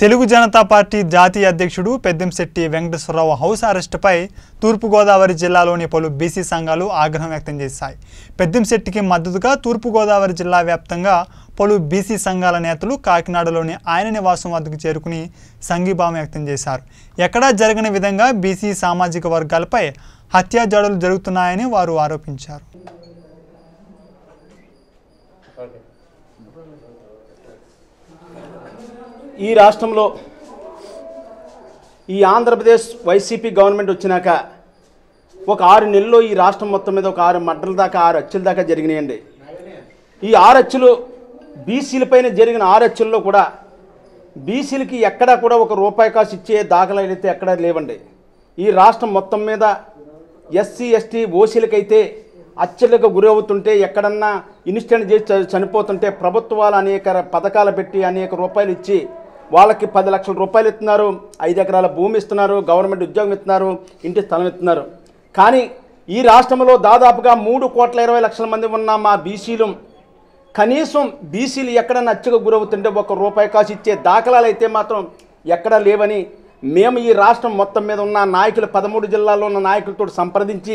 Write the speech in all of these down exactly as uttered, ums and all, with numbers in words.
Telugu Janata party జాతీయ అధ్యక్షుడు Peddamsetti Venkateswararao house అరెస్టుపై తూర్పుగోదావరి జిల్లాలోని పలు బీసీ సంఘాలు ఆగ్రహం వ్యక్తం చేశాయి. పెద్దంశెట్టికి మద్దతుగా తూర్పుగోదావరి జిల్లా వ్యాప్తంగా పలు బీసీ సంఘాల నేతలు కాకినాడలోని ఆయన నివాసం వద్దకు చేరుకుని సంఘీభావం వ్యక్తం చేశారు. ఎక్కడా జరగని విధంగా బీసీ సామాజిక వర్గాలపై హత్యాజాడులు జరుగుతున్నాయని వారు ఆరోపించారు. ఈ రాష్ట్రంలో ఈ ఆంధ్రప్రదేశ్ వైసీపీ గవర్నమెంట్ వచ్చినాక ఒక ఆరు నెలల్లో ఈ రాష్ట్రం మొత్తం మీద ఒక ఆరు మడ్డల దాకా ఆరు హత్యల దాకా జరిగినాయండి. ఈ ఆరు హత్యలు బీసీలపైన జరిగిన ఆరు హత్యల్లో కూడా బీసీలకి ఎక్కడా కూడా ఒక రూపాయి కాసు ఇచ్చే దాఖలాలు అయితే ఎక్కడా లేవండి. ఈ రాష్ట్రం మొత్తం మీద ఎస్సీ ఎస్టీ ఓసీలకైతే హత్యలకు గురి అవుతుంటే ఎక్కడన్నా ఇన్సిడెంట్ చేసి చనిపోతుంటే ప్రభుత్వాలు అనేక పథకాలు పెట్టి అనేక రూపాయలు ఇచ్చి వాళ్ళకి పది లక్షల రూపాయలు ఇస్తున్నారు, ఐదు ఎకరాల భూమి ఇస్తున్నారు, గవర్నమెంట్ ఉద్యోగం ఇస్తున్నారు, ఇంటి స్థలం ఇస్తున్నారు. కానీ ఈ రాష్ట్రంలో దాదాపుగా మూడు కోట్ల ఇరవై లక్షల మంది ఉన్న మా బీసీలు కనీసం బీసీలు ఎక్కడన్నా హత్యకు గురవుతుంటే ఒక రూపాయి కాసు ఇచ్చే దాఖలాలు అయితే మాత్రం ఎక్కడా లేవని మేము ఈ రాష్ట్రం మొత్తం మీద ఉన్న నాయకులు పదమూడు జిల్లాల్లో ఉన్న నాయకులతో సంప్రదించి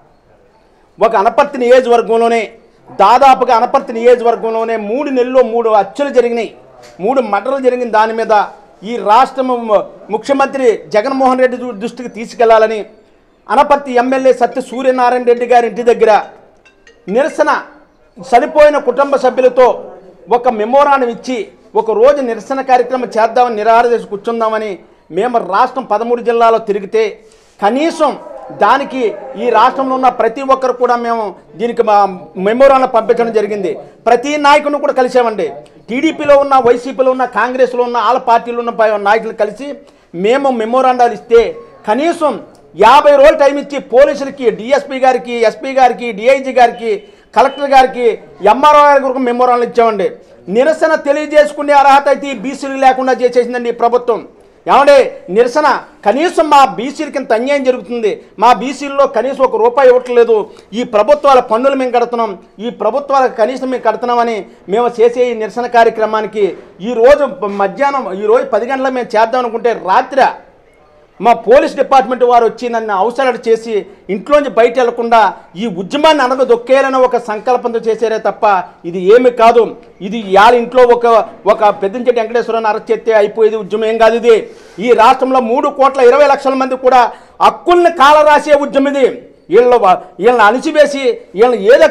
ఒక అనపర్తి నియోజకవర్గంలోనే దాదాపుగా అనపర్తి నియోజకవర్గంలోనే మూడు నెలల్లో మూడు హత్యలు జరిగినాయి, మూడు మర్డర్లు జరిగిన దాని మీద ఈ రాష్ట్రం ముఖ్యమంత్రి జగన్మోహన్ రెడ్డి దృష్టికి తీసుకెళ్లాలని అనపర్తి ఎమ్మెల్యే సత్య సూర్యనారాయణ రెడ్డి గారి ఇంటి దగ్గర నిరసన చనిపోయిన కుటుంబ సభ్యులతో ఒక మెమోరాండం ఇచ్చి ఒక రోజు నిరసన కార్యక్రమం చేద్దామని నిరాహార చేసి కూర్చుందామని మేము రాష్ట్రం పదమూడు జిల్లాలో తిరిగితే కనీసం దానికి ఈ రాష్ట్రంలో ఉన్న ప్రతి ఒక్కరు కూడా మేము దీనికి మా మెమోరాండం పంపించడం జరిగింది. ప్రతి నాయకుని కూడా కలిసామండి. టీడీపీలో ఉన్న, వైసీపీలో ఉన్న, కాంగ్రెస్లో ఉన్న, ఆల్ పార్టీలో ఉన్న నాయకులు కలిసి మేము మెమోరాండాలు ఇస్తే కనీసం యాభై రోజులు టైం ఇచ్చి పోలీసులకి, డిఎస్పీ గారికి, ఎస్పీ గారికి, డిఐజీ గారికి, కలెక్టర్ గారికి, ఎంఆర్ఓ గారికి మెమోరాండాలు ఇచ్చామండి. నిరసన తెలియజేసుకునే అర్హత అయితే ఈ బీసీలు లేకుండా చేసేసిందండి ఈ ప్రభుత్వం. ఏమంటే నిరసన కనీసం మా బీసీలకి ఇంత అన్యాయం జరుగుతుంది, మా బీసీల్లో కనీసం ఒక రూపాయి ఇవ్వట్లేదు, ఈ ప్రభుత్వాల పన్నులు మేము కడుతున్నాం, ఈ ప్రభుత్వాలకు కనీసం మేము కడుతున్నామని మేము చేసే ఈ నిరసన కార్యక్రమానికి ఈరోజు మధ్యాహ్నం ఈరోజు పది గంటలకు మేము చేద్దాం అనుకుంటే రాత్రి మా పోలీస్ డిపార్ట్మెంట్ వారు వచ్చి నన్ను అవసరాలు చేసి ఇంట్లోంచి బయట వెళ్లకుండా ఈ ఉద్యమాన్ని అనగదొక్కేయాలని ఒక సంకల్పంతో చేశారే తప్ప ఇది ఏమి కాదు. ఇది వాళ్ళ ఇంట్లో ఒక ఒక పెద్దంశెట్టి వెంకటేశ్వరరావుని అరెస్ట్ చేస్తే అయిపోయేది ఉద్యమం ఏం కాదు. ఇది ఈ రాష్ట్రంలో మూడు కోట్ల ఇరవై లక్షల మంది కూడా హక్కుల్ని కాలరాసే ఉద్యమం ఇది. వీళ్ళ వీళ్ళని అణిచివేసి వీళ్ళని ఏదో